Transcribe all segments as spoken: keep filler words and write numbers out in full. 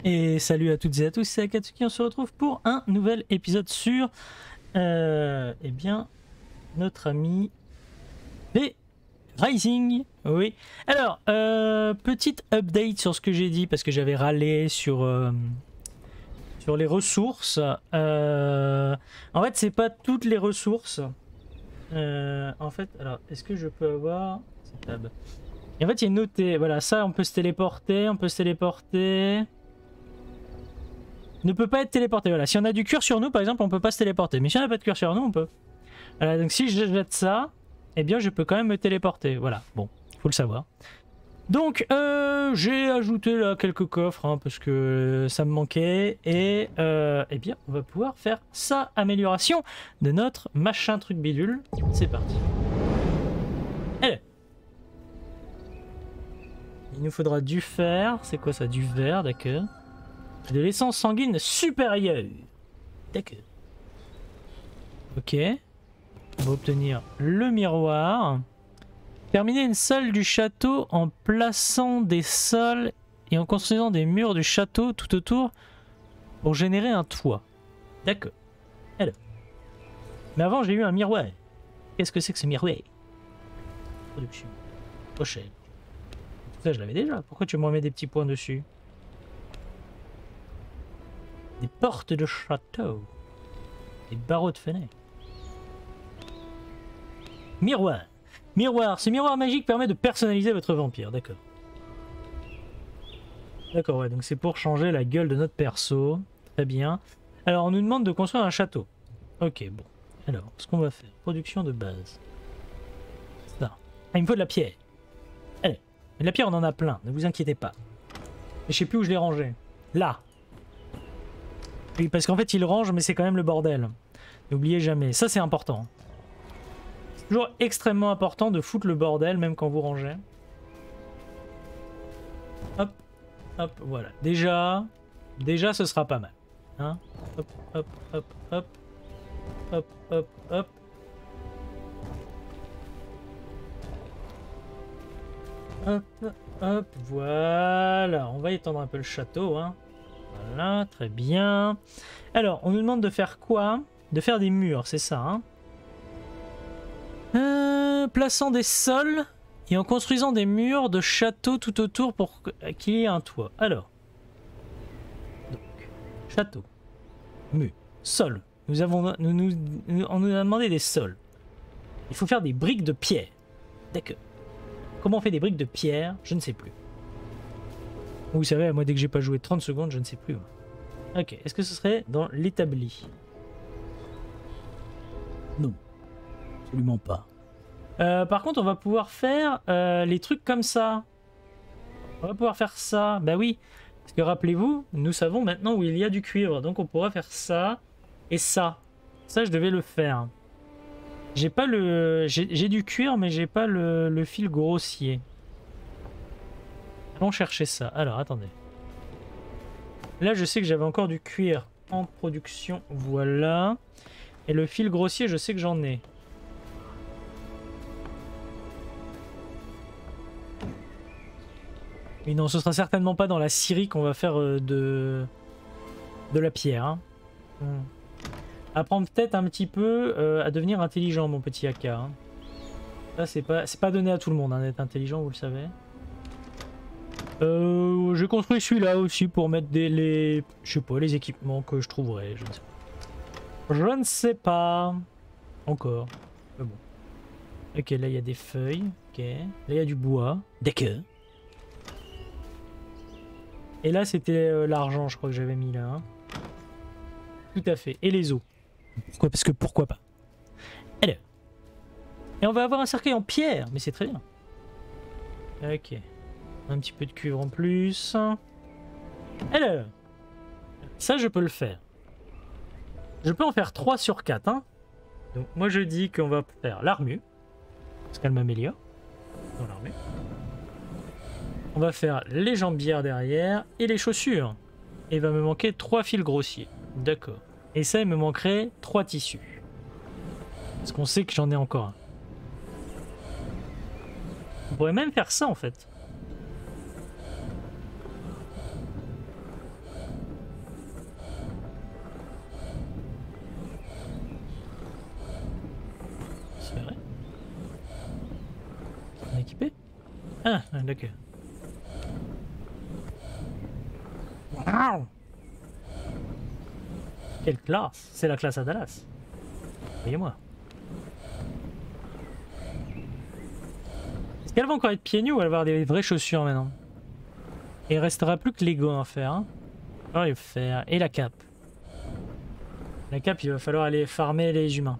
Et salut à toutes et à tous, c'est Akatsuki, on se retrouve pour un nouvel épisode sur euh, eh bien notre ami V Rising. Oui. Alors, euh, petite update sur ce que j'ai dit parce que j'avais râlé sur euh, sur les ressources. Euh, en fait, c'est pas toutes les ressources. Euh, en fait, alors est-ce que je peux avoir cette tab? Et en fait, il est noté. Voilà, ça, on peut se téléporter, on peut se téléporter. Ne peut pas être téléporté. Voilà, si on a du cuir sur nous, par exemple, on peut pas se téléporter. Mais si on n'a pas de cuir sur nous, on peut. Voilà, donc si je jette ça, eh bien, je peux quand même me téléporter. Voilà, bon, faut le savoir. Donc, euh, j'ai ajouté là quelques coffres hein, parce que ça me manquait. Et euh, eh bien, on va pouvoir faire sa amélioration de notre machin truc bidule. C'est parti. Allez. Il nous faudra du fer. C'est quoi ça? Du verre, d'accord. De l'essence sanguine supérieure. D'accord. Ok. On va obtenir le miroir. Terminer une salle du château en plaçant des sols et en construisant des murs du château tout autour pour générer un toit. D'accord. Alors. Mais avant, j'ai eu un miroir. Qu'est-ce que c'est que ce miroir? Production. Pochette. Tout ça, je l'avais déjà. Pourquoi tu me remets des petits points dessus? Des portes de château. Des barreaux de fenêtre. Miroir. Miroir. Ce miroir magique permet de personnaliser votre vampire. D'accord. D'accord, ouais. Donc c'est pour changer la gueule de notre perso. Très bien. Alors, on nous demande de construire un château. Ok, bon. Alors, ce qu'on va faire. Production de base. Ça. Ah, il me faut de la pierre. Allez. Mais de la pierre, on en a plein. Ne vous inquiétez pas. Mais je sais plus où je l'ai rangé. Là. Oui, parce qu'en fait, il range, mais c'est quand même le bordel. N'oubliez jamais. Ça, c'est important. C'est toujours extrêmement important de foutre le bordel, même quand vous rangez. Hop, hop, voilà. Déjà, déjà, ce sera pas mal. Hein, hop, hop, hop, hop. Hop, hop, hop. Hop, hop, voilà. On va étendre un peu le château, hein. Voilà, très bien. Alors, on nous demande de faire quoi? De faire des murs, c'est ça, hein euh, plaçant des sols et en construisant des murs de château tout autour pour qu'il y ait un toit. Alors, donc, château, mur, sol. Nous avons, nous, nous, nous, on nous a demandé des sols. Il faut faire des briques de pierre. D'accord. Comment on fait des briques de pierre? Je ne sais plus. Vous savez, moi dès que j'ai pas joué trente secondes, je ne sais plus. Ok, est-ce que ce serait dans l'établi? Non, absolument pas. Euh, par contre, on va pouvoir faire euh, les trucs comme ça. On va pouvoir faire ça, bah oui. Parce que rappelez-vous, nous savons maintenant où il y a du cuivre. Donc on pourra faire ça et ça. Ça, je devais le faire. J'ai pas le... J'ai du cuir, mais j'ai pas le, le fil grossier. Allons chercher ça. Alors, attendez. Là, je sais que j'avais encore du cuir en production. Voilà. Et le fil grossier, je sais que j'en ai. Mais non, ce sera certainement pas dans la scierie qu'on va faire euh, de... de la pierre. Hein. Hmm. Apprends peut-être un petit peu euh, à devenir intelligent, mon petit Aka. Hein. Ça, c'est pas, c'est pas donné à tout le monde hein, d'être intelligent, vous le savez. Euh, j'ai construit celui-là aussi pour mettre des les, je sais pas, les équipements que je trouverais. Je ne sais pas. Je ne sais pas encore. Mais bon. Ok, là il y a des feuilles. Ok. Là il y a du bois. D'accord. Et là c'était euh, l'argent, je crois que j'avais mis là. Hein. Tout à fait. Et les os. Pourquoi? Parce que pourquoi pas. Alors. Et on va avoir un cercueil en pierre, mais c'est très bien. Ok. Un petit peu de cuivre en plus. Alors, ça je peux le faire. Je peux en faire trois sur quatre. Hein. Donc moi je dis qu'on va faire l'armure. Parce qu'elle m'améliore. Dans l'armure. On va faire les jambières derrière et les chaussures. Et il va me manquer trois fils grossiers. D'accord. Et ça il me manquerait trois tissus. Parce qu'on sait que j'en ai encore un. On pourrait même faire ça en fait. Ah, d'accord. Wow. Quelle classe! C'est la classe à Dallas. Voyez-moi. Est-ce qu'elle va encore être pieds nus ou elle va avoir des vraies chaussures maintenant? Et il restera plus que les gants à faire. Hein. On va les faire. Et la cape. La cape, il va falloir aller farmer les humains.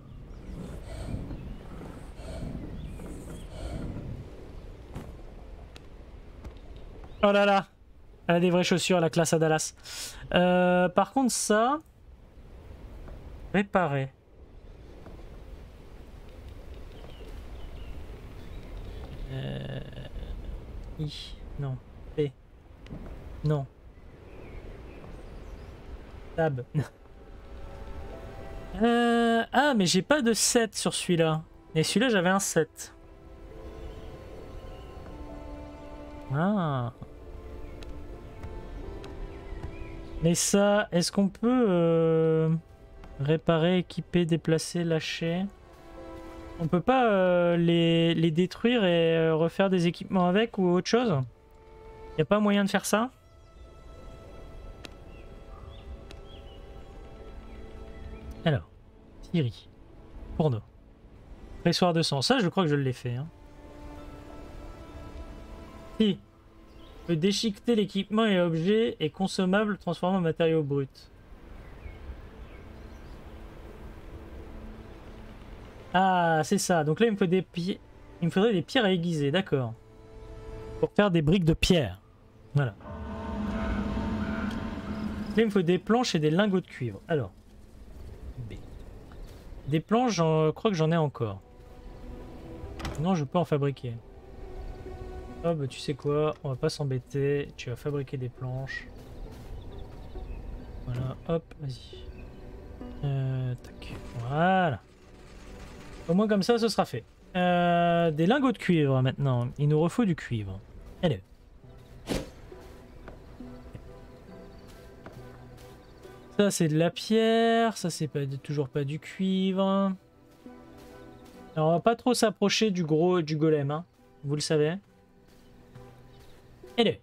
Oh là là! Elle a des vraies chaussures, la classe à Dallas. Euh, par contre, ça... Réparer. Euh... I. Non. P. Non. Tab. euh... Ah, mais j'ai pas de sept sur celui-là. Et celui-là, j'avais un sept. Ah. Mais ça, est-ce qu'on peut euh, réparer, équiper, déplacer, lâcher? On peut pas euh, les, les détruire et euh, refaire des équipements avec ou autre chose? Y a pas moyen de faire ça? Alors, Thierry, porno, pressoir de sang, ça je crois que je l'ai fait. Hein. Si. Peut déchiqueter l'équipement et objets et consommables transformés en matériaux bruts. Ah, c'est ça. Donc là, il me faut des pi... il me faudrait des pierres à aiguiser, d'accord. Pour faire des briques de pierre. Voilà. Là, il me faut des planches et des lingots de cuivre. Alors. B. Des planches, je crois que j'en ai encore. Non, je peux en fabriquer. Oh bah tu sais quoi, on va pas s'embêter, tu vas fabriquer des planches. Voilà, hop, vas-y. Euh, tac, voilà. Au moins comme ça, ce sera fait. Euh, des lingots de cuivre maintenant, il nous refaut du cuivre. Allez. Ça c'est de la pierre, ça c'est pas, toujours pas du cuivre. Alors on va pas trop s'approcher du gros du golem, hein, vous le savez. Allez.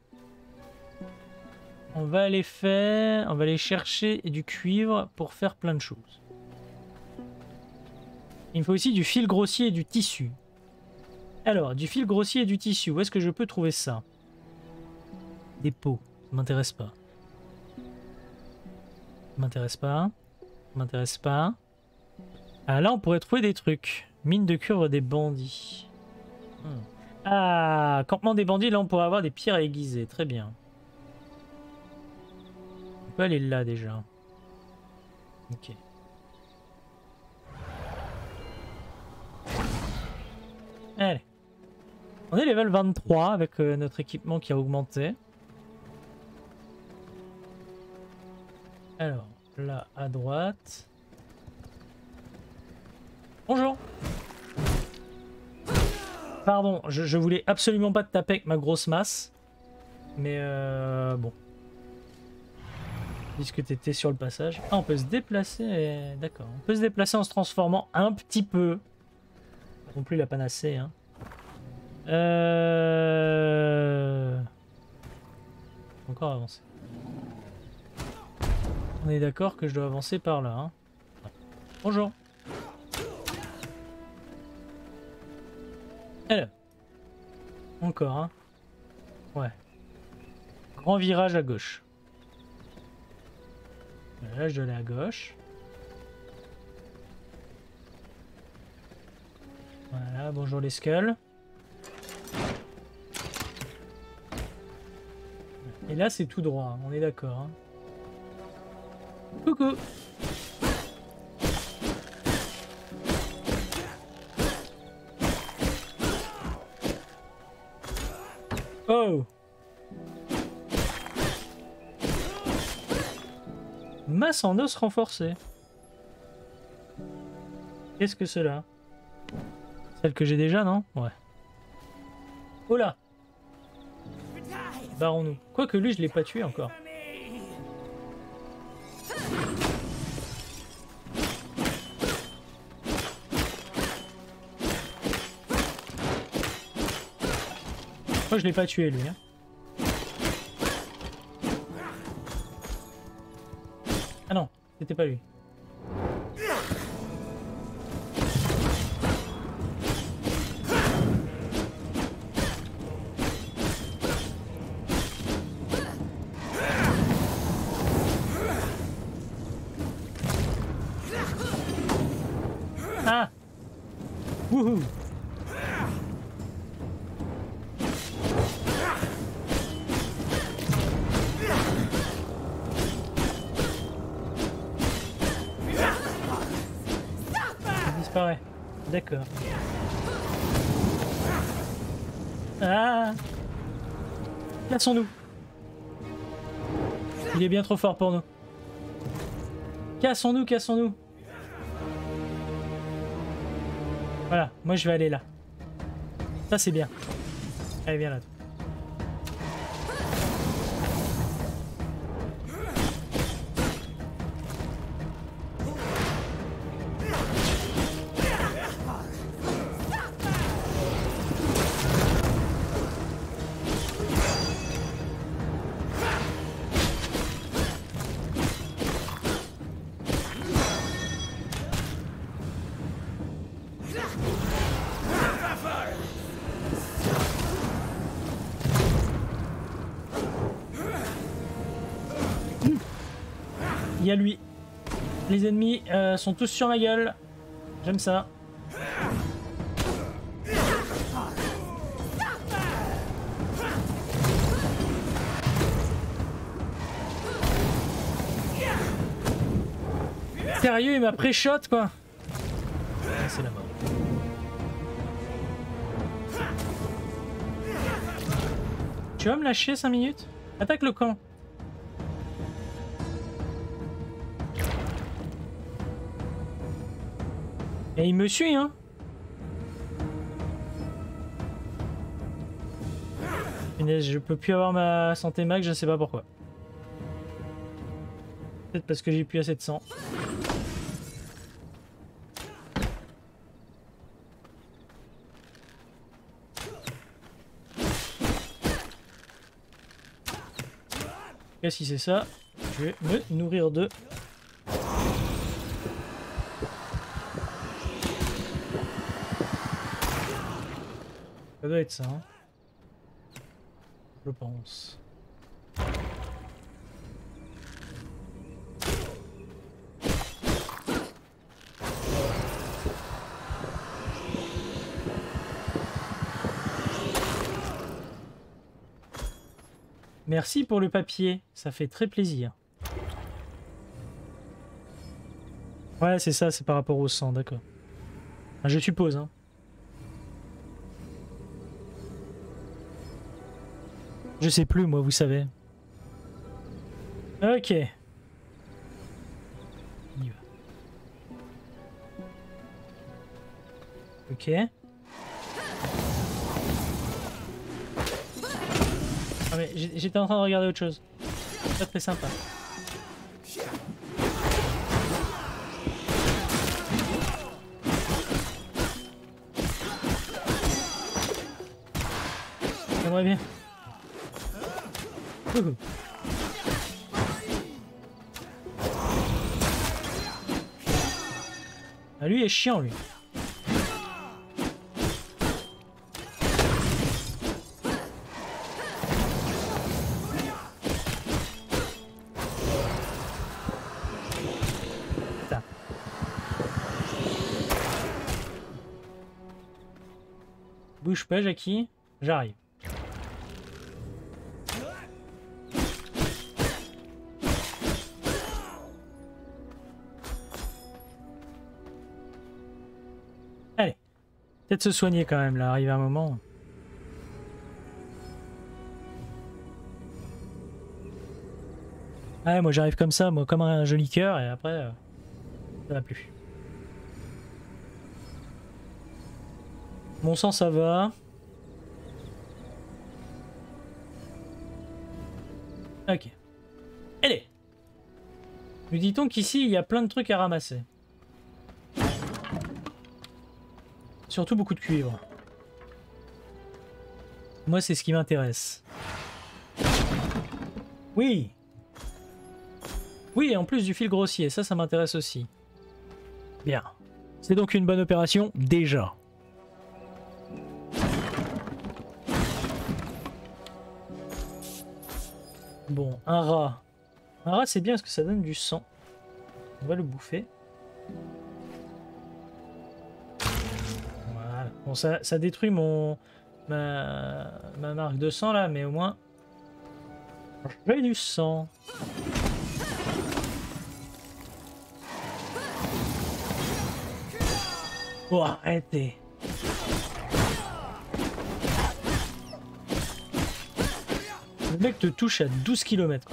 On va aller faire... On va aller chercher du cuivre pour faire plein de choses. Il me faut aussi du fil grossier et du tissu. Alors, du fil grossier et du tissu, où est-ce que je peux trouver ça? Des pots, ça m'intéresse pas. Ça m'intéresse pas. Ça m'intéresse pas. Ah, là, on pourrait trouver des trucs. Mine de cuivre des bandits. Hmm. Ah, campement des bandits, là on pourrait avoir des pierres à aiguiser, très bien. On peut aller là déjà. Ok. Allez. On est level vingt-trois avec euh, notre équipement qui a augmenté. Alors, là à droite. Bonjour. Pardon, je, je voulais absolument pas te taper avec ma grosse masse. Mais euh, bon. Puisque tu étais sur le passage. Ah, on peut se déplacer. Et... D'accord. On peut se déplacer en se transformant un petit peu. Pas non plus la panacée. Hein. Euh... Encore avancer. On est d'accord que je dois avancer par là. Hein. Bonjour. Alors. Encore, hein. Ouais. Grand virage à gauche. Là, je dois aller à gauche. Voilà, bonjour les skulls. Et là, c'est tout droit, on est d'accord. Hein. Coucou. Oh. Masse en os renforcée. Qu'est-ce que cela? Celle que j'ai déjà, non? Ouais. Oh là. Barrons-nous. Quoique lui, je l'ai pas tué encore. crois que je l'ai pas tué lui. Hein. Ah non, c'était pas lui. Ah! Wouhou! Il disparaît. D'accord. Ah! Cassons-nous! Il est bien trop fort pour nous. Cassons-nous, cassons-nous! Voilà, moi je vais aller là. Ça c'est bien. Allez, viens là. Il y a lui. Les ennemis euh, sont tous sur ma gueule. J'aime ça. Sérieux, il m'a pré-shot quoi. Ah, c'est la mort. Tu vas me lâcher cinq minutes? Attaque le camp. Et il me suit, hein. Je peux plus avoir ma santé max, je sais pas pourquoi. Peut-être parce que j'ai plus assez de sang. Et si c'est ça, je vais me nourrir d'eux. Ça doit être ça, hein. Je pense. Merci pour le papier, ça fait très plaisir. Ouais, c'est ça, c'est par rapport au sang, d'accord. Ah, je suppose, hein. Je sais plus, moi, vous savez. Ok. On y va. Ok. Ah mais j'étais en train de regarder autre chose. Pas très sympa. J'aimerais bien. Ouhou. Ah, lui est chiant, lui. Putain. Bouge pas, Jackie. J'arrive. Allez. Peut-être se soigner quand même, là. Arrive un moment. Ouais, moi j'arrive comme ça, moi comme un joli cœur, et après, euh, ça va plus. Mon sang, ça va. Ok. Allez. Nous dit-on qu'ici, il y a plein de trucs à ramasser. Surtout beaucoup de cuivre. Moi, c'est ce qui m'intéresse. Oui. Oui, en plus du fil grossier, ça, ça m'intéresse aussi. Bien. C'est donc une bonne opération, déjà. Bon, un rat. Un rat, c'est bien parce que ça donne du sang. On va le bouffer. Voilà. Bon, ça, ça détruit mon ma, ma marque de sang là, mais au moins j'ai du sang. Oh, arrêtez. Le mec te touche à douze kilomètres.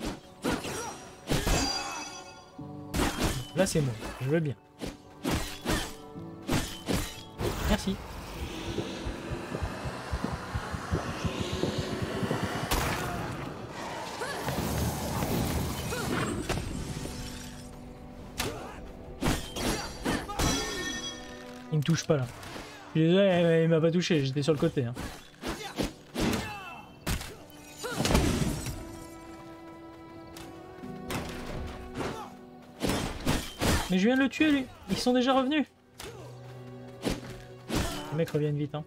Là, c'est bon. Je veux bien. Merci. Il me touche pas là. Je suis désolé, il m'a pas touché, j'étais sur le côté. Hein. Mais je viens de le tuer lui. Ils sont déjà revenus. Les mecs reviennent vite. Hein.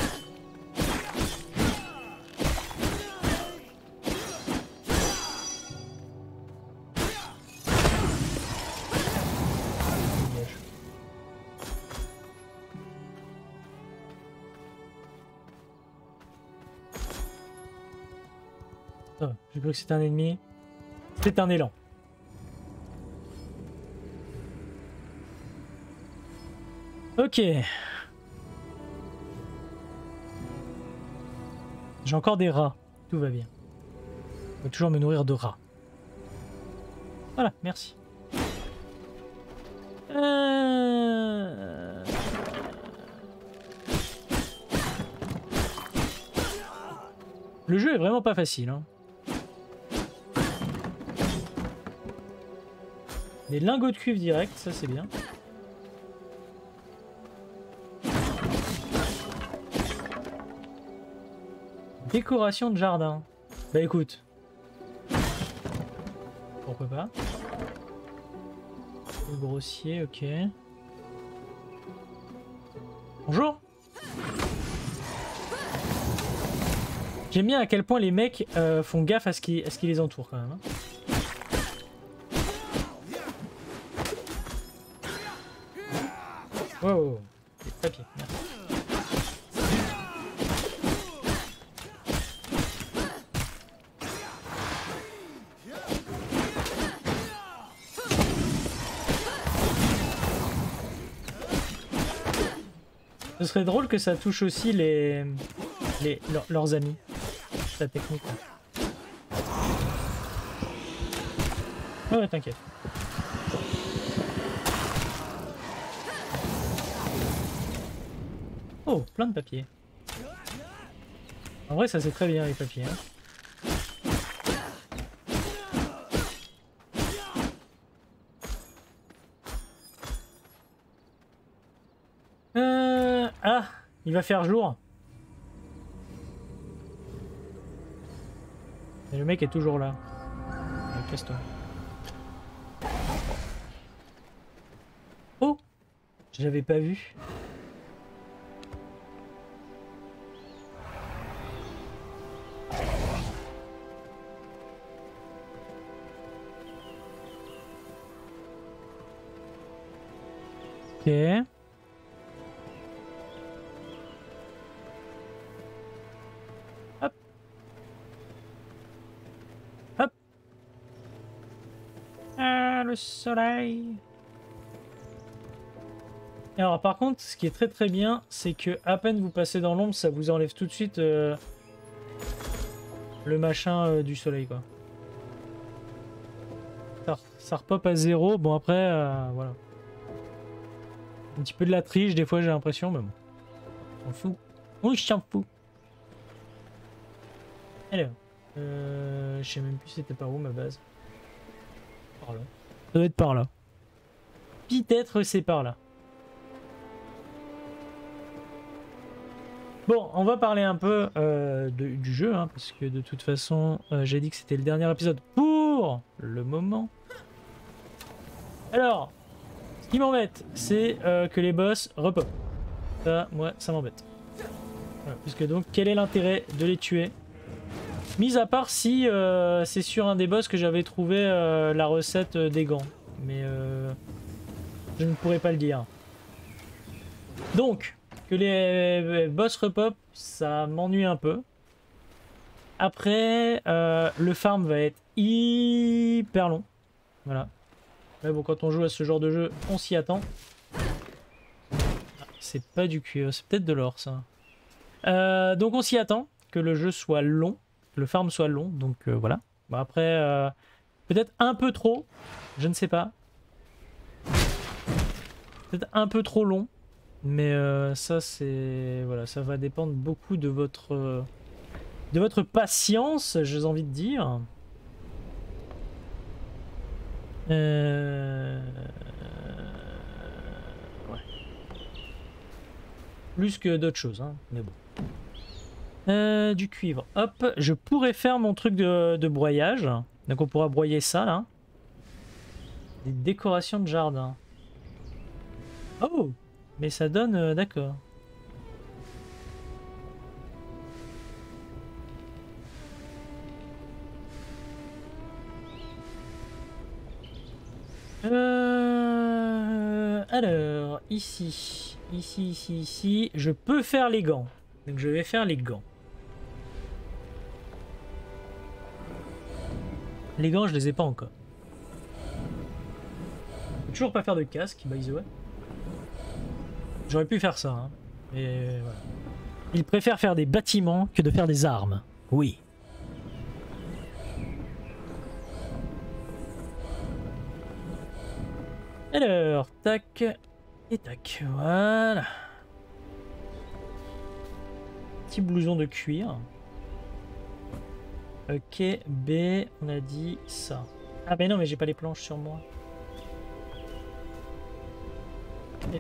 Oh, j'ai cru que c'était un ennemi. C'est un élan. Ok. J'ai encore des rats. Tout va bien. On va toujours me nourrir de rats. Voilà, merci. Euh... Le jeu est vraiment pas facile. Hein. Des lingots de cuivre direct, ça c'est bien. Décoration de jardin. Bah écoute. Pourquoi pas. Le grossier, ok. Bonjour. J'aime bien à quel point les mecs euh, font gaffe à ce qui, à ce qui les entoure quand même. Hein. Wow, des papiers, merci. Ce serait drôle que ça touche aussi les, les leurs, leurs amis, sa technique. Oh ouais, t'inquiète. Oh, plein de papiers. En vrai, ça c'est très bien les papiers. Hein. Euh... Ah, il va faire jour. Et le mec est toujours là. Casse-toi. Oh, je l'avais pas vu. Ok. Hop. Hop. Ah, le soleil. Alors par contre, ce qui est très très bien, c'est que à peine vous passez dans l'ombre, ça vous enlève tout de suite euh, le machin euh, du soleil, quoi. Ça, ça repop à zéro. Bon après, euh, voilà. Un petit peu de la triche des fois j'ai l'impression, mais bon. On s'en fout. Oui, je s'en fous. Alors, euh, je sais même plus c'était par où ma base. Par là. Ça doit être par là. Peut-être c'est par là. Bon, on va parler un peu euh, de, du jeu, hein, parce que de toute façon, euh, j'ai dit que c'était le dernier épisode pour le moment. Alors, ce qui m'embête, c'est euh, que les boss repop. Ça, moi, ça m'embête. Voilà, puisque donc, quel est l'intérêt de les tuer? Mis à part si euh, c'est sur un des boss que j'avais trouvé euh, la recette des gants. Mais euh, je ne pourrais pas le dire. Donc, que les boss repop, ça m'ennuie un peu. Après, euh, le farm va être hyper long. Voilà. Mais bon, quand on joue à ce genre de jeu, on s'y attend. C'est pas du cuivre, c'est peut-être de l'or ça. Euh, donc on s'y attend, que le jeu soit long, que le farm soit long, donc euh, voilà. Bon, après, euh, peut-être un peu trop, je ne sais pas. Peut-être un peu trop long, mais euh, ça c'est... Voilà, ça va dépendre beaucoup de votre... Euh, de votre patience, j'ai envie de dire. Euh... Ouais. Plus que d'autres choses, hein, mais bon. Euh, du cuivre. Hop, je pourrais faire mon truc de, de broyage. Donc on pourra broyer ça, là. Des décorations de jardin. Oh, mais ça donne... Euh, d'accord. Euh... Alors, ici, ici, ici, ici, je peux faire les gants. Donc je vais faire les gants. Les gants, je les ai pas encore. Je peux toujours pas faire de casque, by the way. J'aurais pu faire ça, hein. Mais voilà. Il préfère faire des bâtiments que de faire des armes. Oui. Alors, tac, et tac, voilà. Petit blouson de cuir. Ok, B, on a dit ça. Ah ben non, mais j'ai pas les planches sur moi. Et...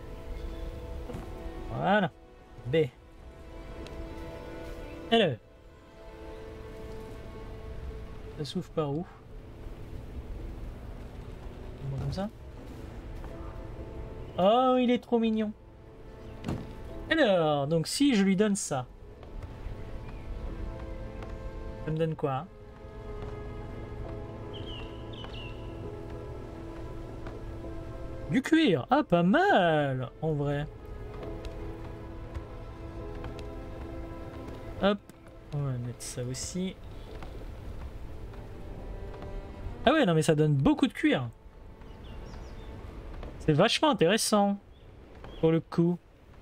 Voilà. B. Alors. Ça s'ouvre par où? Comme ça. Oh, il est trop mignon. Alors, donc si je lui donne ça, ça me donne quoi? Du cuir. Ah, pas mal, en vrai. Hop, on va mettre ça aussi. Ah ouais, non mais ça donne beaucoup de cuir. C'est vachement intéressant, pour le coup.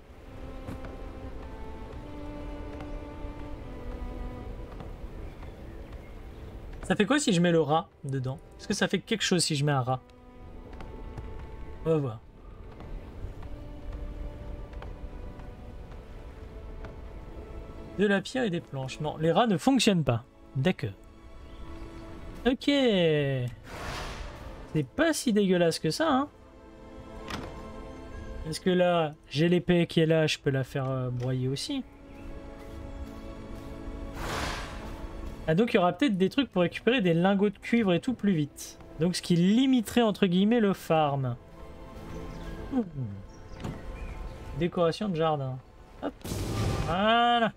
Ça fait quoi si je mets le rat dedans? Est-ce que ça fait quelque chose si je mets un rat? On va voir. De la pierre et des planches. Non, les rats ne fonctionnent pas. D'accord. Ok. C'est pas si dégueulasse que ça, hein. Parce que là, j'ai l'épée qui est là, je peux la faire euh, broyer aussi. Ah, donc il y aura peut-être des trucs pour récupérer des lingots de cuivre et tout plus vite. Donc ce qui limiterait entre guillemets le farm. Mmh. Décoration de jardin. Hop. Voilà.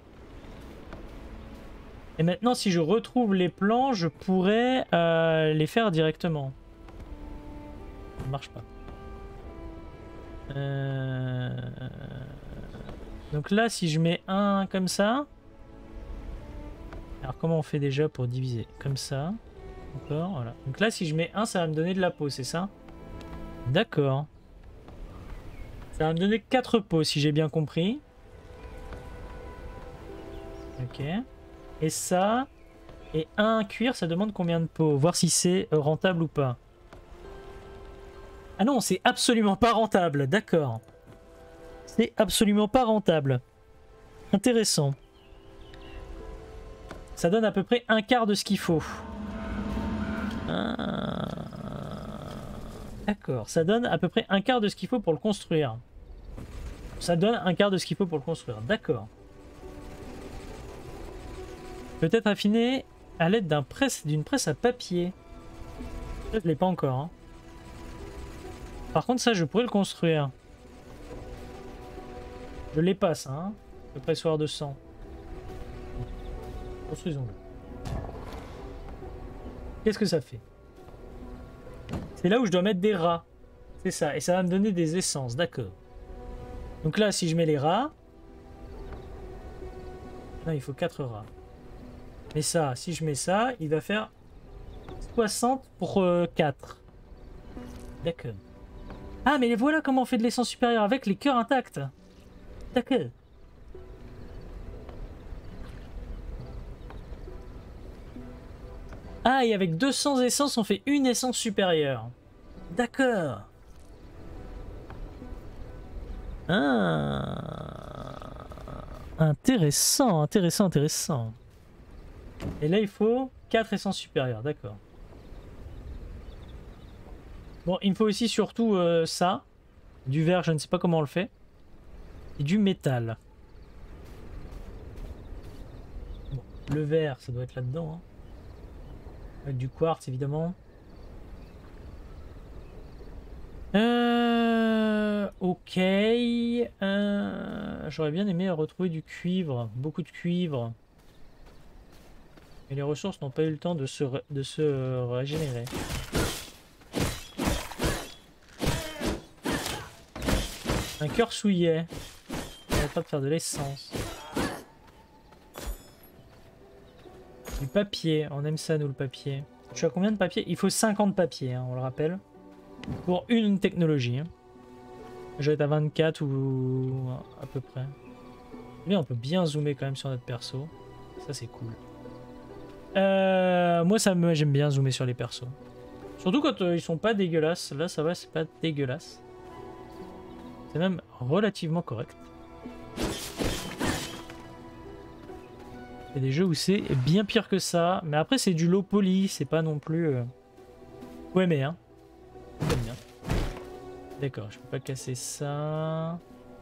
Et maintenant si je retrouve les plans, je pourrais euh, les faire directement. Ça ne marche pas. Euh... Donc là si je mets un comme ça... Alors comment on fait déjà pour diviser? Comme ça. D'accord, voilà. Donc là si je mets un, ça va me donner de la peau, c'est ça? D'accord. Ça va me donner quatre peaux si j'ai bien compris. Ok. Et ça, et un cuir, ça demande combien de peaux? Voir si c'est rentable ou pas. Ah non, c'est absolument pas rentable, d'accord. C'est absolument pas rentable. Intéressant. Ça donne à peu près un quart de ce qu'il faut. Ah. D'accord, ça donne à peu près un quart de ce qu'il faut pour le construire. Ça donne un quart de ce qu'il faut pour le construire. D'accord. Peut-être affiner à l'aide d'un presse, d'une presse à papier. Je ne l'ai pas encore. Hein. Par contre, ça, je pourrais le construire. Je l'ai pas, ça. Hein. Le pressoir de sang. Construisons-le. Qu'est-ce que ça fait? C'est là où je dois mettre des rats. C'est ça. Et ça va me donner des essences. D'accord. Donc là, si je mets les rats... Non, il faut quatre rats. Mais ça, si je mets ça, il va faire soixante pour euh, quatre. D'accord. Ah, mais voilà comment on fait de l'essence supérieure avec les cœurs intacts. D'accord. Ah, et avec deux cents essences, on fait une essence supérieure. D'accord. Ah. Intéressant, intéressant, intéressant. Et là, il faut quatre essences supérieures, d'accord. Bon, il me faut aussi surtout euh, ça. Du verre, je ne sais pas comment on le fait. Et du métal. Bon, le verre, ça doit être là-dedans. Hein. Avec du quartz, évidemment. Euh... Ok. Euh, J'aurais bien aimé retrouver du cuivre. Beaucoup de cuivre. Mais les ressources n'ont pas eu le temps de se, ré... de se régénérer. Un cœur souillet. On va pas de faire de l'essence. Du papier. On aime ça, nous, le papier. Je suis à combien de papier? Il faut cinquante papiers, hein, on le rappelle. Pour une technologie. Hein. Je vais être à vingt-quatre ou à peu près. Mais on peut bien zoomer quand même sur notre perso. Ça, c'est cool. Euh, moi, ça me, j'aime bien zoomer sur les persos. Surtout quand euh, ils sont pas dégueulasses. Là, ça va, c'est pas dégueulasse. C'est même relativement correct. Il y a des jeux où c'est bien pire que ça. Mais après, c'est du low poly. C'est pas non plus... Euh... Ouais, mais hein. J'aime bien. D'accord, je peux pas casser ça.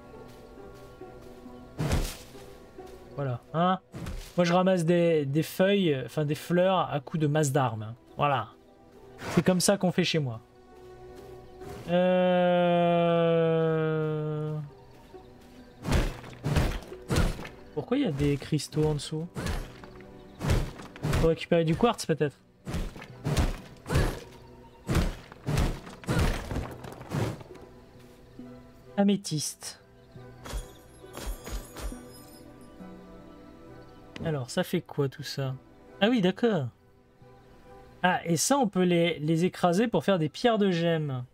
Voilà, hein. Moi, je ramasse des, des feuilles, enfin des fleurs à coups de masse d'armes. Voilà. C'est comme ça qu'on fait chez moi. Euh... Pourquoi il y a des cristaux en dessous? Pour récupérer du quartz, peut-être? Améthyste. Alors, ça fait quoi tout ça? Ah oui, d'accord. Ah, et ça, on peut les, les écraser pour faire des pierres de gemmes.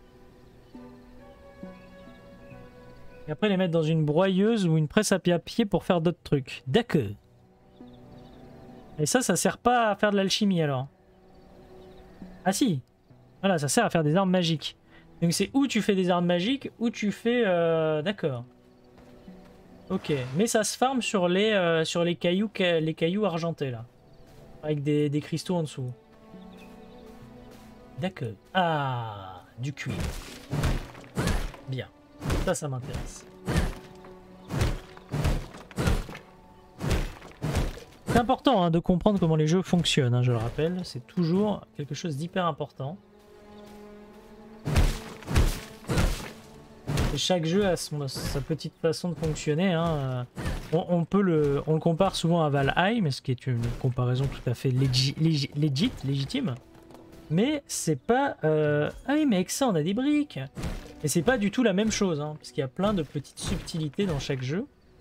Et après, les mettre dans une broyeuse ou une presse à papier pour faire d'autres trucs. D'accord. Et ça, ça sert pas à faire de l'alchimie, alors? Ah si. Voilà, ça sert à faire des armes magiques. Donc c'est où tu fais des armes magiques, où tu fais... Euh... D'accord. Ok, mais ça se farme sur les, euh, sur les cailloux, les cailloux argentés, là. Avec des, des cristaux en dessous. D'accord. Ah, du cuivre. Bien. Ça, ça m'intéresse. C'est important hein, de comprendre comment les jeux fonctionnent, hein, je le rappelle. C'est toujours quelque chose d'hyper important. Et chaque jeu a son, sa petite façon de fonctionner. Hein. On, on, peut le, on le compare souvent à Valheim, ce qui est une comparaison tout à fait légi, légi, légit, légitime. Mais c'est pas... Euh... Ah oui, mais avec ça, on a des briques. Et c'est pas du tout la même chose, hein, parce qu'il y a plein de petites subtilités dans chaque jeu.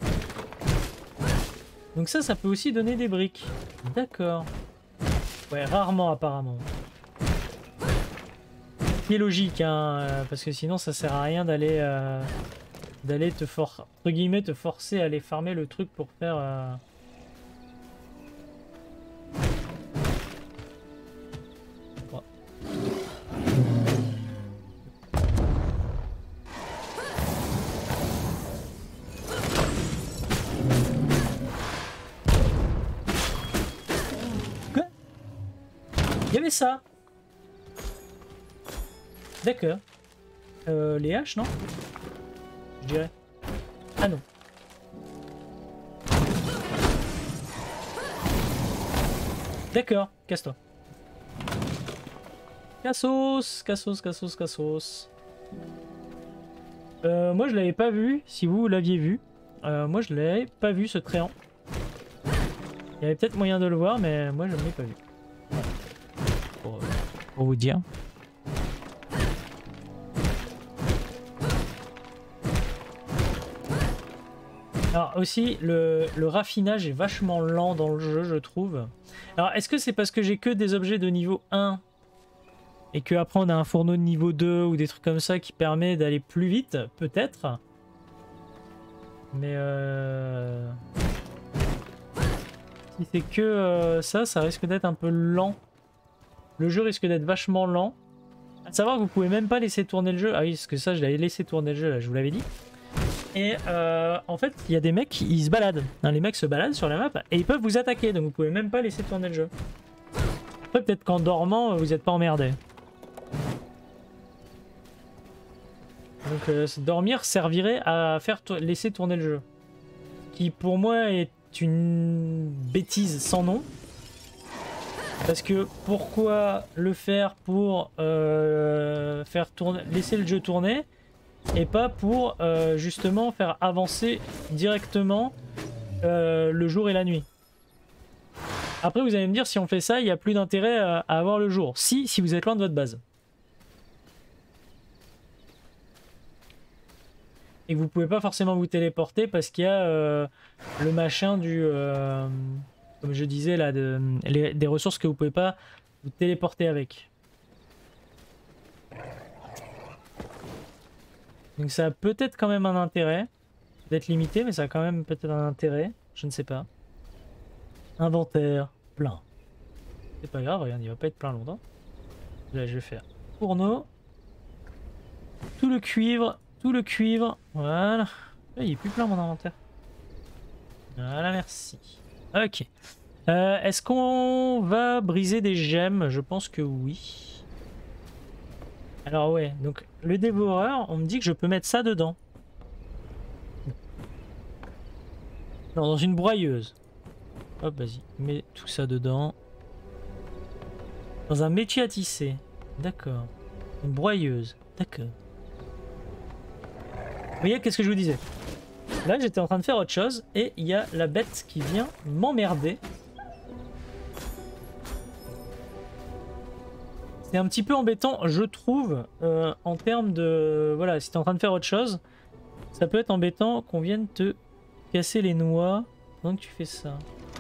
Donc ça, ça peut aussi donner des briques. D'accord. Ouais, rarement apparemment. Ce qui est logique, hein, parce que sinon ça sert à rien d'aller euh, d'aller te for entre guillemets te forcer à aller farmer le truc pour faire... Euh... Ouais. Quoi? Il y avait ça. D'accord. Euh, les haches, non? Je dirais. Ah non. D'accord, casse-toi. Cassos, cassos, cassos, cassos. Euh, moi je l'avais pas vu, si vous l'aviez vu. Euh, moi je l'avais pas vu ce tréant. Il y avait peut-être moyen de le voir, mais moi je ne l'ai pas vu. Pour, pour vous dire. Alors aussi, le, le raffinage est vachement lent dans le jeu, je trouve. Alors est-ce que c'est parce que j'ai que des objets de niveau un et qu'après on a un fourneau de niveau deux ou des trucs comme ça qui permet d'aller plus vite? Peut-être. Mais euh... si c'est que euh, ça, ça risque d'être un peu lent. Le jeu risque d'être vachement lent. À savoir que vous pouvez même pas laisser tourner le jeu. Ah oui, parce que ça, je l'avais laissé tourner le jeu, là, je vous l'avais dit. Et euh, en fait, il y a des mecs, ils se baladent. Hein, les mecs se baladent sur la map et ils peuvent vous attaquer, donc vous pouvez même pas laisser tourner le jeu. Après, peut-être qu'en dormant, vous n'êtes pas emmerdé. Donc euh, dormir servirait à faire to laisser tourner le jeu. Qui pour moi est une bêtise sans nom. Parce que pourquoi le faire pour euh, faire tourner, laisser le jeu tourner et pas pour euh, justement faire avancer directement euh, le jour et la nuit. Après vous allez me dire si on fait ça il n'y a plus d'intérêt à, à avoir le jour. Si, si vous êtes loin de votre base. Et que vous pouvez pas forcément vous téléporter parce qu'il y a euh, le machin du... Euh, comme je disais là, de, les, des ressources que vous pouvez pas vous téléporter avec. Donc ça a peut-être quand même un intérêt d'être limité, mais ça a quand même peut-être un intérêt, je ne sais pas. Inventaire, plein. C'est pas grave, regarde, il va pas être plein longtemps. Là je vais faire fourneau. Tout le cuivre, tout le cuivre, voilà. Là, il est plus plein mon inventaire. Voilà, merci. Ok. Euh, Est-ce qu'on va briser des gemmes? Je pense que oui. Alors ouais, donc le dévoreur, on me dit que je peux mettre ça dedans. Non, dans une broyeuse. Hop, vas-y, mets tout ça dedans. Dans un métier à tisser. D'accord. Une broyeuse. D'accord. Vous voyez, qu'est-ce que je vous disais? Là, j'étais en train de faire autre chose et il y a la bête qui vient m'emmerder. C'est un petit peu embêtant, je trouve, euh, en termes de... Voilà, si t'es en train de faire autre chose, ça peut être embêtant qu'on vienne te casser les noix pendant que tu fais ça.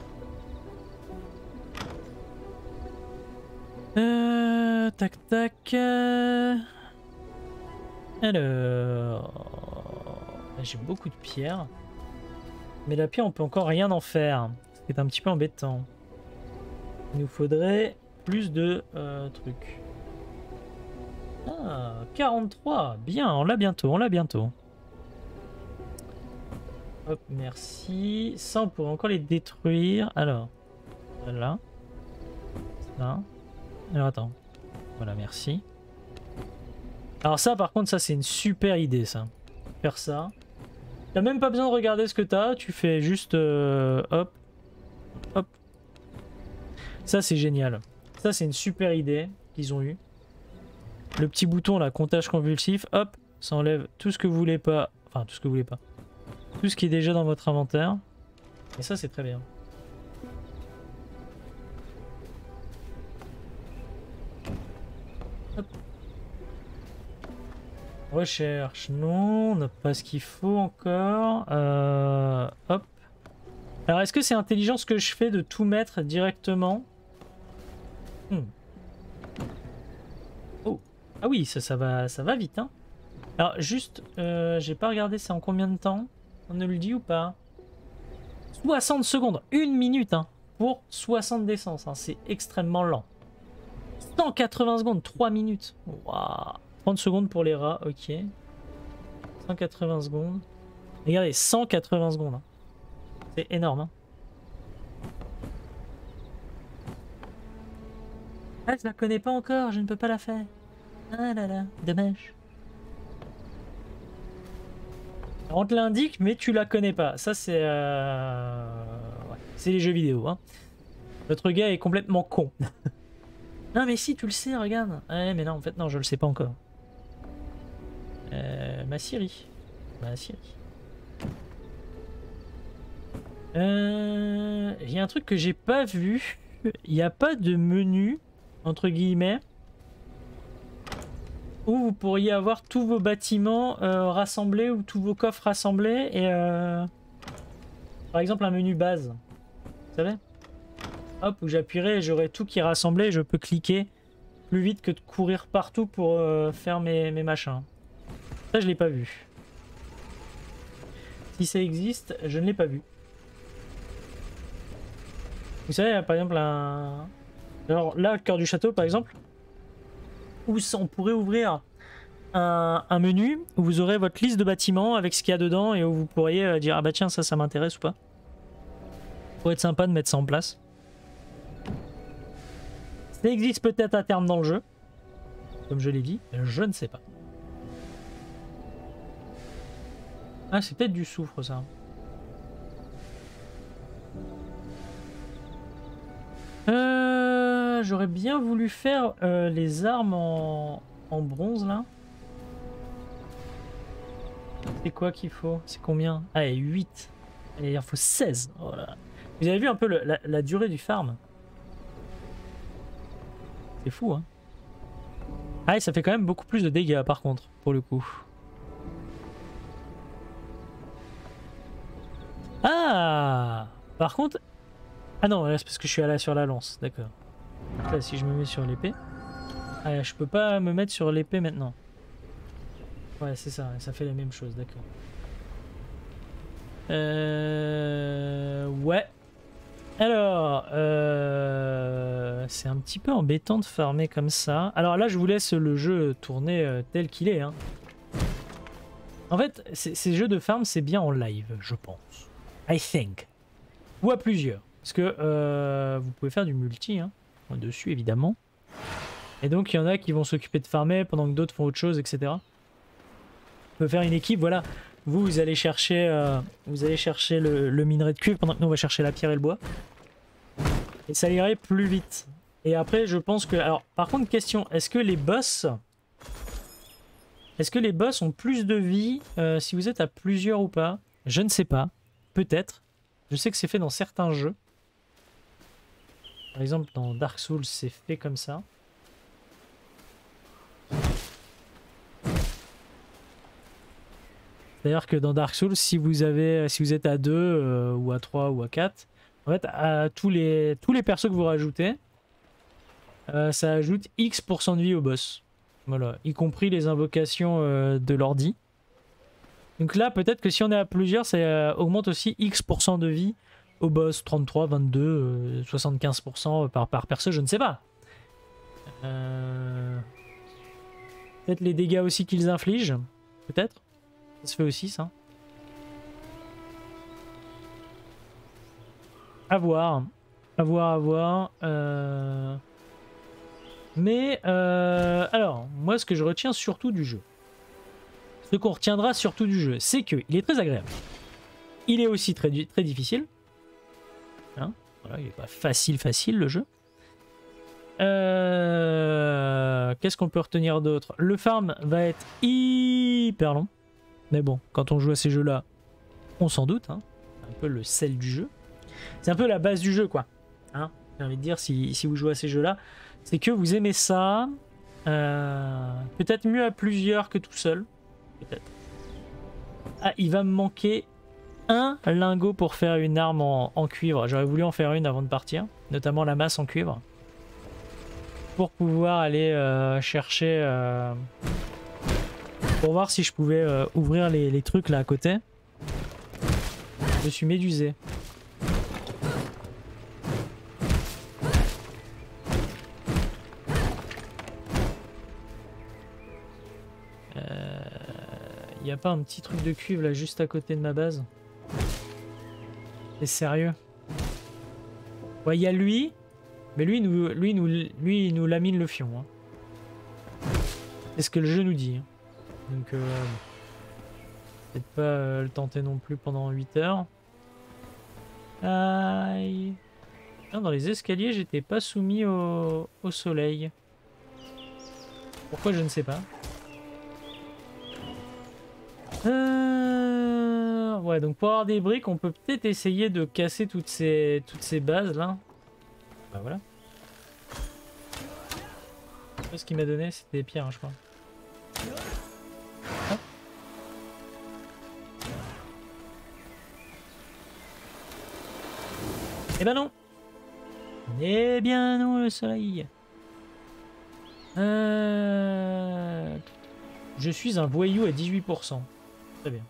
Euh... Tac, tac... Euh... Alors... J'ai beaucoup de pierres. Mais la pierre, on peut encore rien en faire. Ce qui est un petit peu embêtant. Il nous faudrait plus de euh, trucs. Ah, quarante-trois. Bien, on l'a bientôt, on l'a bientôt. Hop, merci. Ça, on pourrait encore les détruire. Alors, voilà. Ça. Alors, attends. Voilà, merci. Alors ça, par contre, ça, c'est une super idée, ça. Faire ça. T'as même pas besoin de regarder ce que t'as. Tu fais juste... Euh, hop. Hop. Ça, c'est génial. Ça, c'est une super idée qu'ils ont eu. Le petit bouton, là, comptage convulsif. Hop. Ça enlève tout ce que vous voulez pas. Enfin, tout ce que vous voulez pas. Tout ce qui est déjà dans votre inventaire. Et ça, c'est très bien. Hop. Recherche. Non, on n'a pas ce qu'il faut encore. Euh, hop. Alors, est-ce que c'est intelligent ce que je fais de tout mettre directement? hmm. Oh. Ah oui, ça, ça, va, ça va vite. Hein. Alors, juste, euh, j'ai pas regardé, c'est en combien de temps? On ne le dit ou pas? soixante secondes, une minute hein, pour soixante d'essence. Hein, c'est extrêmement lent. cent quatre-vingts secondes, trois minutes. Waouh. trente secondes pour les rats, ok. cent quatre-vingts secondes. Regardez, cent quatre-vingts secondes. Hein. C'est énorme. Hein. Ah, je la connais pas encore, je ne peux pas la faire. Ah là là, dommage. On te l'indique, mais tu la connais pas. Ça, c'est... Euh... Ouais. C'est les jeux vidéo. Hein. Notre gars est complètement con. Non, mais si, tu le sais, regarde. Ouais, mais non, en fait, non, je le sais pas encore. Euh, ma Siri. Ma Siri. Euh... Il y a un truc que j'ai pas vu. Il n'y a pas de menu, entre guillemets, où vous pourriez avoir tous vos bâtiments euh, rassemblés ou tous vos coffres rassemblés et euh, par exemple un menu base, vous savez, hop, où j'appuierai et j'aurai tout qui est rassemblé et je peux cliquer plus vite que de courir partout pour euh, faire mes, mes machins. Ça je l'ai pas vu. Si ça existe, je ne l'ai pas vu. Vous savez, par exemple, un... Alors là, le cœur du château, par exemple, où on pourrait ouvrir un, un menu où vous aurez votre liste de bâtiments avec ce qu'il y a dedans et où vous pourriez dire ah bah tiens ça ça m'intéresse ou pas. Ça pourrait être sympa de mettre ça en place. Ça existe peut-être à terme dans le jeu, comme je l'ai dit, je ne sais pas. Ah c'est peut-être du soufre ça. Euh, J'aurais bien voulu faire euh, les armes en, en bronze là. C'est quoi qu'il faut? C'est combien? Ah, il y a huit. Et il en faut seize. Oh là. Vous avez vu un peu le, la, la durée du farm? C'est fou, hein? Ah, et ça fait quand même beaucoup plus de dégâts par contre, pour le coup. Ah! Par contre... Ah non, c'est parce que je suis allé sur la lance, d'accord. Là, si je me mets sur l'épée... Ah, je peux pas me mettre sur l'épée maintenant. Ouais, c'est ça, ça fait la même chose, d'accord. Euh... Ouais. Alors, euh... c'est un petit peu embêtant de farmer comme ça. Alors là, je vous laisse le jeu tourner euh, tel qu'il est. Hein. En fait, ces jeux de farm, c'est bien en live, je pense. I think. Ou à plusieurs. Parce que euh, vous pouvez faire du multi, hein, dessus évidemment. Et donc il y en a qui vont s'occuper de farmer pendant que d'autres font autre chose, et cetera. On peut faire une équipe, voilà. Vous, vous allez chercher, euh, vous allez chercher le, le minerai de cuivre pendant que nous on va chercher la pierre et le bois. Et ça irait plus vite. Et après, je pense que... Alors, par contre, question, est-ce que les boss... Est-ce que les boss ont plus de vie euh, si vous êtes à plusieurs ou pas? Je ne sais pas. Peut-être. Je sais que c'est fait dans certains jeux. Par exemple, dans Dark Souls, c'est fait comme ça. C'est-à-dire que dans Dark Souls, si vous avez, si vous êtes à deux euh, ou à trois ou à quatre, en fait, à tous les tous les persos que vous rajoutez, euh, ça ajoute X pour cent de vie au boss. Voilà, y compris les invocations euh, de l'ordi. Donc là, peut-être que si on est à plusieurs, ça euh, augmente aussi X pour cent de vie au boss. trente-trois, vingt-deux, euh, soixante-quinze pour cent par, par perso, je ne sais pas. Euh... Peut-être les dégâts aussi qu'ils infligent. Peut-être. Ça se fait aussi, ça. À voir. À voir, à voir. Euh... Mais, euh... alors, moi, ce que je retiens surtout du jeu, ce qu'on retiendra surtout du jeu, c'est qu'il est très agréable. Il est aussi très, très difficile. Hein, voilà, il n'est pas facile, facile, le jeu. Euh... Qu'est-ce qu'on peut retenir d'autre? Le farm va être hyper long. Mais bon, quand on joue à ces jeux-là, on s'en doute. Hein. C'est un peu le sel du jeu. C'est un peu la base du jeu, quoi. Hein, j'ai envie de dire, si, si vous jouez à ces jeux-là, c'est que vous aimez ça. Euh... Peut-être mieux à plusieurs que tout seul. Peut-être. Ah, il va me manquer un lingot pour faire une arme en, en cuivre. J'aurais voulu en faire une avant de partir, notamment la masse en cuivre, pour pouvoir aller euh, chercher, euh, pour voir si je pouvais euh, ouvrir les, les trucs là à côté. Je suis médusé. Il n'y a pas un petit truc de cuivre là juste à côté de ma base? C'est sérieux? Ouais, il y a lui, mais lui nous, lui nous, lui il nous lamine le fion. Hein. C'est ce que le jeu nous dit. Hein. Donc, euh, Peut-être pas euh, le tenter non plus pendant huit heures. Aïe. Non, dans les escaliers, j'étais pas soumis au, au soleil. Pourquoi, je ne sais pas. Euh... Ouais, donc pour avoir des briques, on peut peut-être essayer de casser toutes ces, toutes ces bases là. Bah voilà. Ce qu'il m'a donné, c'était des pierres, hein, je crois. Hop. Eh ben non. Eh bien non, le soleil. Euh... Je suis un voyou à dix-huit pour cent. Très bien.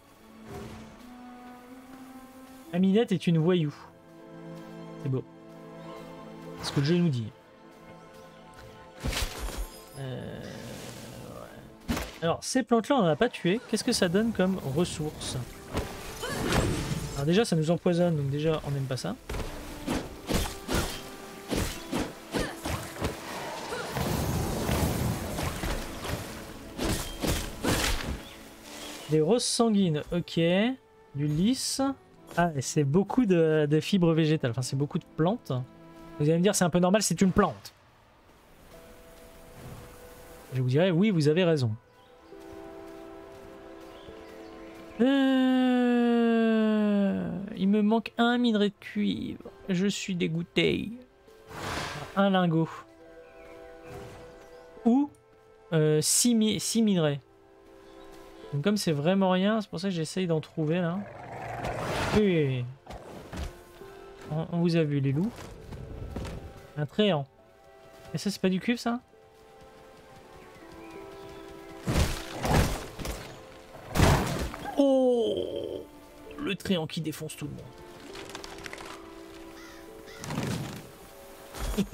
Aminette est une voyou. C'est beau. C'est ce que le jeu nous dit. Euh... Ouais. Alors, ces plantes-là, on n'en a pas tué. Qu'est-ce que ça donne comme ressources? Alors déjà, ça nous empoisonne, donc déjà, on n'aime pas ça. Des roses sanguines, ok. Du lys. Ah, et c'est beaucoup de, de fibres végétales. Enfin, c'est beaucoup de plantes. Vous allez me dire, c'est un peu normal, c'est une plante. Je vous dirais, oui, vous avez raison. Euh... Il me manque un minerai de cuivre. Je suis dégoûté. Un lingot. Ou euh, six, mi six minerais. Donc comme c'est vraiment rien, c'est pour ça que j'essaye d'en trouver là. Oui, oui, oui. On, on vous a vu les loups. Un tréant. Et ça c'est pas du cuivre ça? Oh, le tréant qui défonce tout le monde.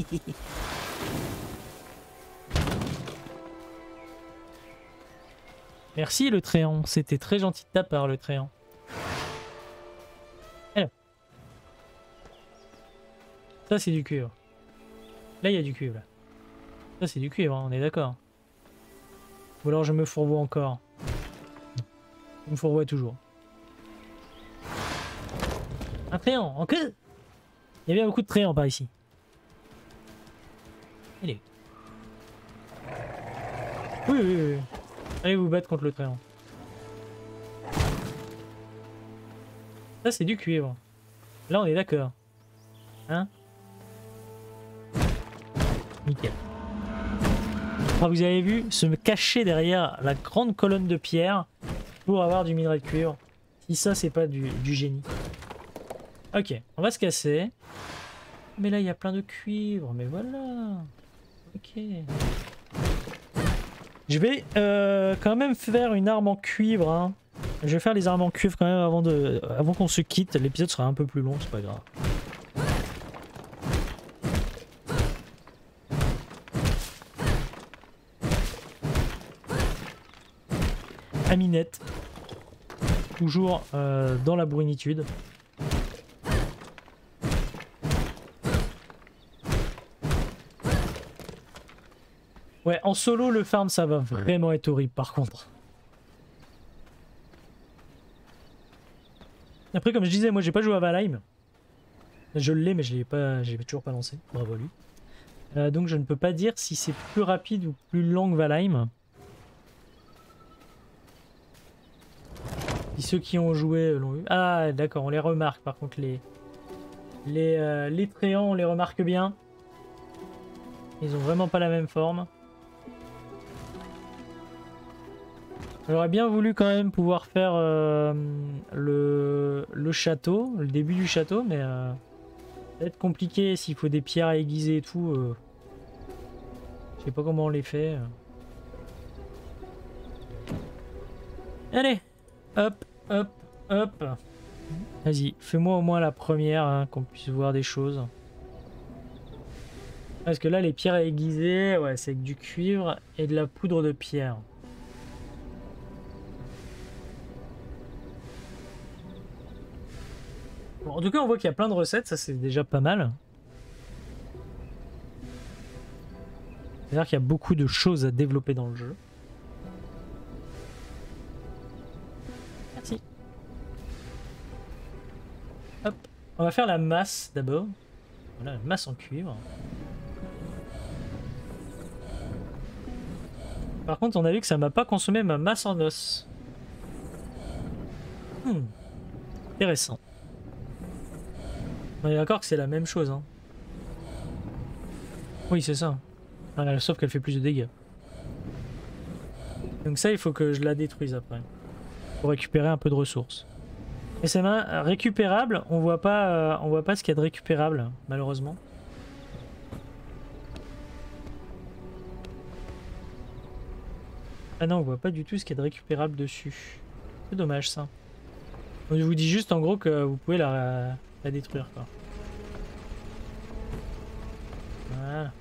Merci le tréant, c'était très gentil de ta part le tréant. Alors. Ça c'est du cuivre. Là il y a du cuivre. Là. Ça c'est du cuivre, hein, on est d'accord. Ou alors je me fourvoie encore. Je me fourvoie toujours. Un tréant, en queue. Il y a bien beaucoup de tréants par ici. Allez. Oui, oui, oui. Allez vous battre contre le tréant. Ça c'est du cuivre. Là on est d'accord. Hein? Nickel. Enfin, vous avez vu se cacher derrière la grande colonne de pierre pour avoir du minerai de cuivre. Si ça c'est pas du, du génie. Ok, on va se casser. Mais là il y a plein de cuivre, mais voilà. Ok. Je vais euh, quand même faire une arme en cuivre. Hein. Je vais faire les armes en cuivre quand même avant, de, avant qu'on se quitte. L'épisode sera un peu plus long, c'est pas grave. Aminette. Toujours euh, dans la brunitude. Ouais, en solo, le farm, ça va vraiment être horrible, par contre. Après, comme je disais, moi, j'ai pas joué à Valheim. Je l'ai, mais je l'ai pas, j'ai toujours pas lancé. Bravo à lui. Euh, donc, je ne peux pas dire si c'est plus rapide ou plus lent que Valheim. Si ceux qui ont joué l'ont eu. Ah, d'accord, on les remarque, par contre, les... Les, euh, les tréants, on les remarque bien. Ils ont vraiment pas la même forme. J'aurais bien voulu quand même pouvoir faire euh, le, le château, le début du château, mais euh, ça va être compliqué s'il faut des pierres à aiguiser et tout. Euh, je sais pas comment on les fait. Allez, hop, hop, hop. Vas-y, fais-moi au moins la première, hein, qu'on puisse voir des choses. Parce que là, les pierres à aiguiser, ouais, c'est avec du cuivre et de la poudre de pierre. Bon, en tout cas, on voit qu'il y a plein de recettes, ça c'est déjà pas mal. C'est-à-dire qu'il y a beaucoup de choses à développer dans le jeu. Merci. Hop. On va faire la masse d'abord. Voilà, la masse en cuivre. Par contre, on a vu que ça m'a pas consommé ma masse en os. Hmm. Intéressant. On est d'accord que c'est la même chose. Hein. Oui, c'est ça. Ah, sauf qu'elle fait plus de dégâts. Donc ça, il faut que je la détruise après. Pour récupérer un peu de ressources. Et c'est récupérable, on voit pas, euh, on voit pas ce qu'il y a de récupérable, malheureusement. Ah non, on voit pas du tout ce qu'il y a de récupérable dessus. C'est dommage ça. Donc, je vous dis juste en gros que vous pouvez la, la détruire quoi. Voilà.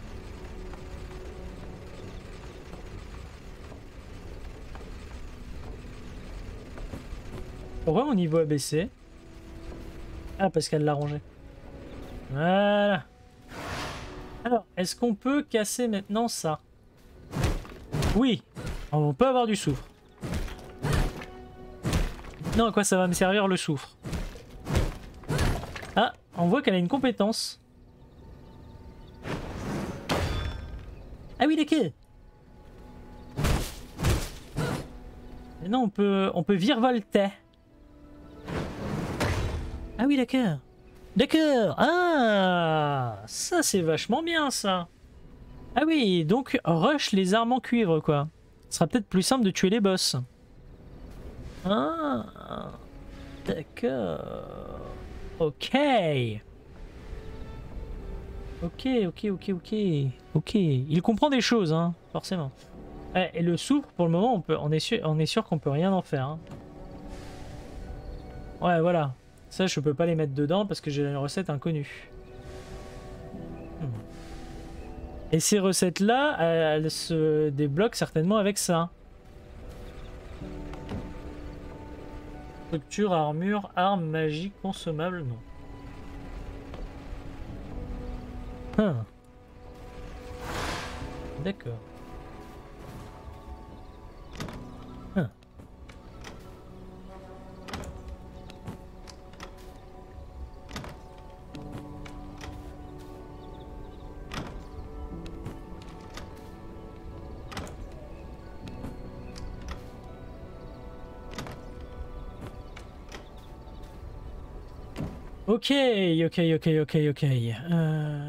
Pourquoi mon niveau a baissé? Ah, parce qu'elle l'a rangé. Voilà. Alors, est-ce qu'on peut casser maintenant ça? Oui, on peut avoir du soufre. Non, à quoi ça va me servir le soufre? Ah, on voit qu'elle a une compétence. Ah oui, d'accord. Non, on peut, on peut virevolter. Ah oui, d'accord. D'accord. Ah, ça c'est vachement bien ça. Ah oui, donc rush les armes en cuivre quoi. Ce sera peut-être plus simple de tuer les boss. Ah, d'accord. Ok. Ok, ok, ok, ok. Ok. Il comprend des choses, hein, forcément. Eh, et le soufre, pour le moment, on, peut, on est sûr, on est sûr qu'on peut rien en faire. Hein. Ouais, voilà. Ça, je peux pas les mettre dedans parce que j'ai une recette inconnue. Hmm. Et ces recettes-là, elles se débloquent certainement avec ça. Structure, armure, arme, magie, consommable, non. Hum. D'accord. Hum. Ok, ok, ok, ok, ok. Euh...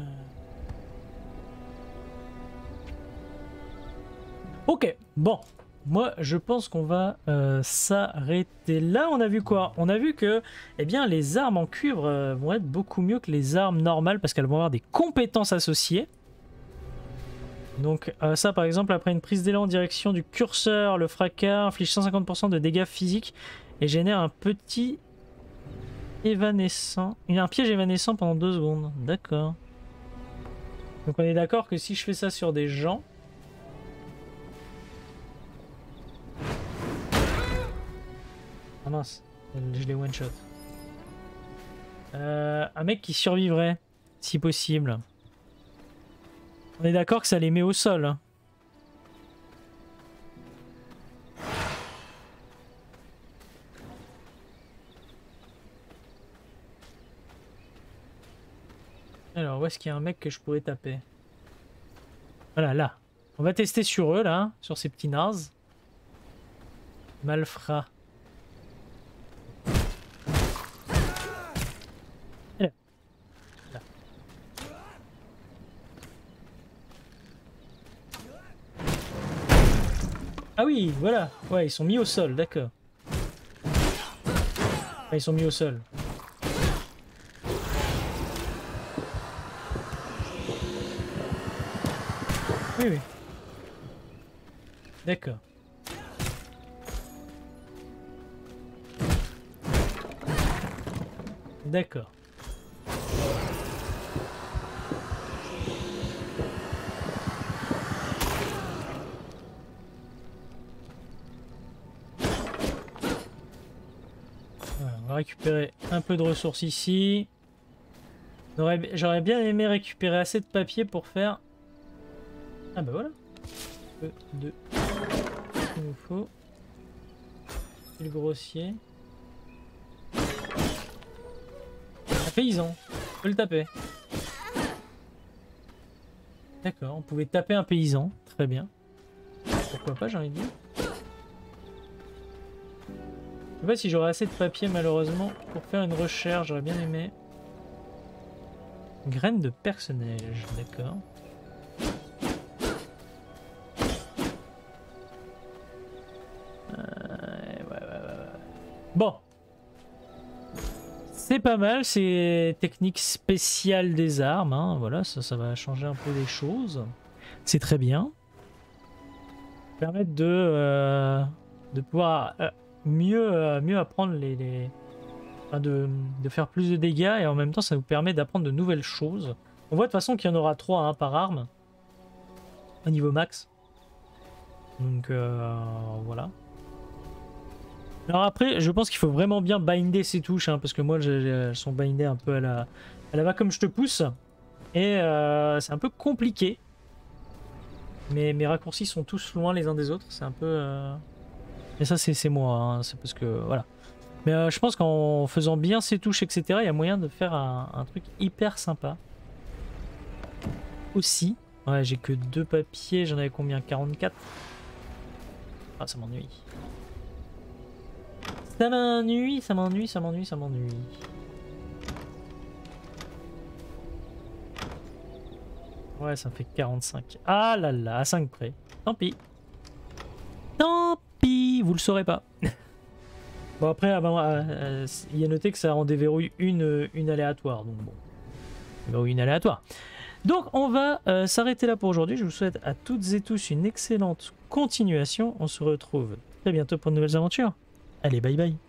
Ok, bon. Moi, je pense qu'on va euh, s'arrêter là. On a vu quoi? On a vu que eh bien, les armes en cuivre euh, vont être beaucoup mieux que les armes normales parce qu'elles vont avoir des compétences associées. Donc euh, ça, par exemple, après une prise d'élan en direction du curseur, le fracas inflige cent cinquante pour cent de dégâts physiques et génère un petit... évanescent. Il y a un piège évanescent pendant deux secondes. D'accord. Donc on est d'accord que si je fais ça sur des gens... Ah mince, je l'ai one shot. Euh, un mec qui survivrait, si possible. On est d'accord que ça les met au sol. Hein. Alors, où est-ce qu'il y a un mec que je pourrais taper? Voilà, là. On va tester sur eux, là, sur ces petits nazes. Malfrat. Là. Là. Ah oui, voilà. Ouais, ils sont mis au sol, d'accord. Ah, ils sont mis au sol. Oui, oui. D'accord. D'accord. Voilà, on va récupérer un peu de ressources ici. J'aurais bien aimé récupérer assez de papier pour faire... Ah bah voilà. Un peu de... Il nous faut. Le grossier. Un paysan. On peut le taper. D'accord, on pouvait taper un paysan. Très bien. Pourquoi pas, j'ai envie de dire. Je sais pas si j'aurai assez de papier malheureusement pour faire une recherche, j'aurais bien aimé. Graines de perce-neige, d'accord. Euh, ouais, ouais, ouais, ouais. Bon. C'est pas mal, c'est technique spéciale des armes, hein. Voilà, ça, ça va changer un peu les choses. C'est très bien. Permettre de, euh, de pouvoir euh, mieux, euh, mieux apprendre les... les... Enfin de, de faire plus de dégâts et en même temps ça nous permet d'apprendre de nouvelles choses. On voit de toute façon qu'il y en aura trois hein, par arme. Au niveau max. Donc euh, voilà. Alors après, je pense qu'il faut vraiment bien binder ces touches, hein, parce que moi, elles sont bindées un peu à la, à la va comme je te pousse. Et euh, c'est un peu compliqué. Mais mes raccourcis sont tous loin les uns des autres. C'est un peu... Euh... Mais ça, c'est moi. Hein, c'est parce que... Voilà. Mais euh, je pense qu'en faisant bien ces touches, et cetera, il y a moyen de faire un, un truc hyper sympa. Aussi. Ouais, j'ai que deux papiers. J'en avais combien? quarante-quatre. Ah, ça m'ennuie. Ça m'ennuie, ça m'ennuie, ça m'ennuie, ça m'ennuie. Ouais, ça fait quarante-cinq. Ah là là, à cinq près. Tant pis. Tant pis, vous le saurez pas. Bon après, ah ben, euh, il y a noté que ça en déverrouille une, une aléatoire. Donc bon, déverrouille une aléatoire. Donc on va euh, s'arrêter là pour aujourd'hui. Je vous souhaite à toutes et tous une excellente continuation. On se retrouve très bientôt pour de nouvelles aventures. Allez, bye bye.